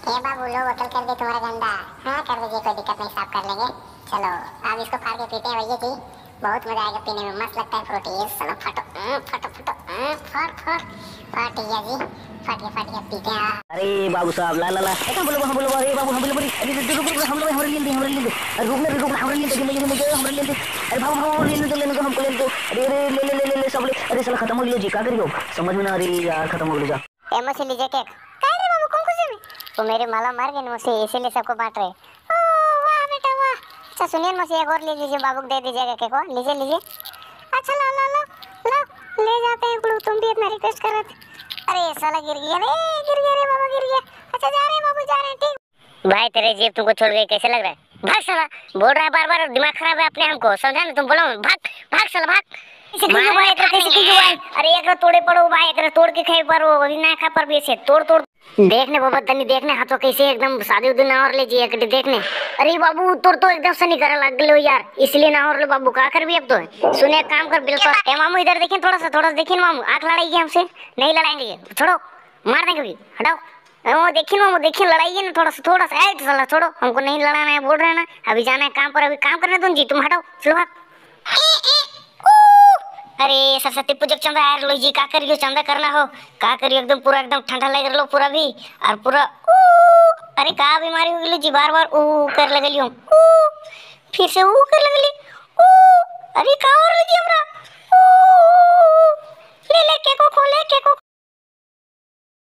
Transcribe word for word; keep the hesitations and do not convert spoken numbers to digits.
ए बाबू लो बोतल कर दे तुम्हारा गंदा। हाँ कर दीजिए, कोई दिक्कत नहीं, साफ कर लेंगे। चलो अब इसको फाड़ के पीते हैं भैया जी, बहुत मजा आएगा पीने में, मस्त लगता है फ्रूटी। ये चलो फटो हम्म, फटो फटो हम्म, फट फट फट भैया जी, फट गया फट गया, पीते हैं। अरे बाबू साहब ला ला ला ए हम बोलो हम बोलो अरे बाबू हम बोलो अरे रुक रुक रुक हम लोग हमारे लिए हमारे लिए अरे रुक ना रुक ना हमारे लिए तो जिंदगी में जो हमारे लिए अरे बाबू हम लेने तो लेने को हमको लेने दो। अरे अरे ले ले ले ले सब ले। अरे साला खत्म हो गया जी, क्या करियो समझ में ना। अरे यार खत्म हो गया। एमओ से लीजिए केक। काय रे बाबू कौन खुशी में? वो मेरे माला मार गए मुझसे, इसीलिए सबको बांट रहे। ओ वाह बेटा वाह। अच्छा सुनिए मुझसे एक और ले लीजिए, बाबू को दे दीजिएगा केक को, लीजिए लीजिए। अच्छा ला ला ला ला ले जाते हैं गुरु, तुम भी इतना रिक्वेस्ट कर रहे थे। अरे साला गिर गया रे, गिर गया रे बाबा, गिर गया। अच्छा जा रहे हैं बाबू, जा रहे हैं। ठीक भाई तेरे जीप तुमको छोड़ गई, कैसे लग रहा है? भाग साला, बोल रहा है बार बार, दिमाग खराब है अपने हमको, समझा ना? तुम बोलो भाग भाग साला भाग। भाई कैसे की भाई? अरे एक तोड़े पड़ो भाई, एक तोड़ के खाई पर वो अभी ना खा पर भी ऐसे तोड़ तोड़ देखने बाबा तनी देखने हाथों कैसे एकदम शादी उदी ना और ले जी एक देखने। अरे बाबू तोड़ तो एकदम सनी करा लग लो यार, इसलिए ना और ले बाबू का कर भी अब तो सुने एक काम कर बिल्कुल। ए मामू इधर देखिए थोड़ा सा, थोड़ा सा देखिए मामू, आंख लड़ाइए हमसे, नहीं लड़ाएंगे ये, छोड़ो मार देंगे भी, हटाओ। वो देखिए मामू देखिए, लड़ाइए ना थोड़ा सा, थोड़ा सा ऐ साला छोड़ो, हमको नहीं लड़ाना है बोल रहे ना, अभी जाना है काम पर, अभी काम करने दो जी, तुम हटाओ चलो भाग। अरे सरस्वती पूजा चंदा यार लो जी, का करियो चंदा करना हो, का करियो एकदम पूरा एकदम ठंडा लग लो पूरा भी, और पूरा अरे का बीमारी हो गई जी, बार बार ऊ कर लगलियो, फिर से ऊ कर लगली, अरे का और लगी हमरा, ले ले के को खोले के को